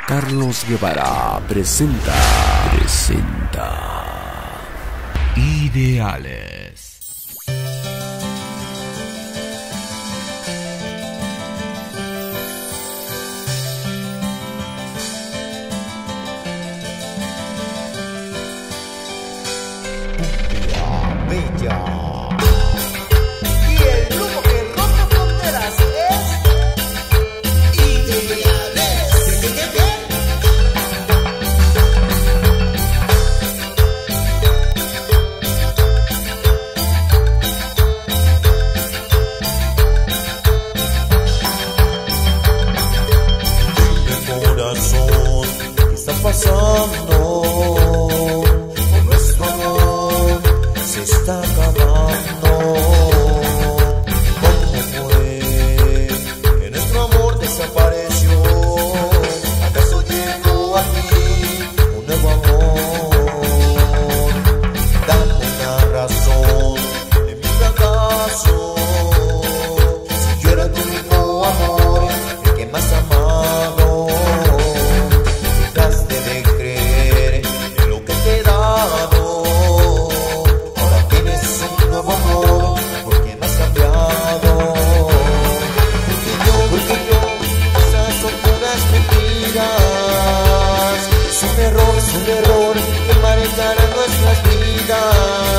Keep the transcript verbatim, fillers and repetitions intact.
Carlos Guevara presenta, presenta Ideales. Bella. Y el grupo que rompe fronteras es Ideales. ¿Qué, qué, qué? Dime, corazón, ¿qué está pasando? Con nuestro amor se está acabando. ¿Cómo fue que nuestro amor desapareció? ¿Acaso llegó aquí un nuevo amor? Dame una razón de mi fracaso. Si yo era tu único amor, el que más amado, dejaste de creer en lo que te he dado. Un error que manejará nuestras vidas.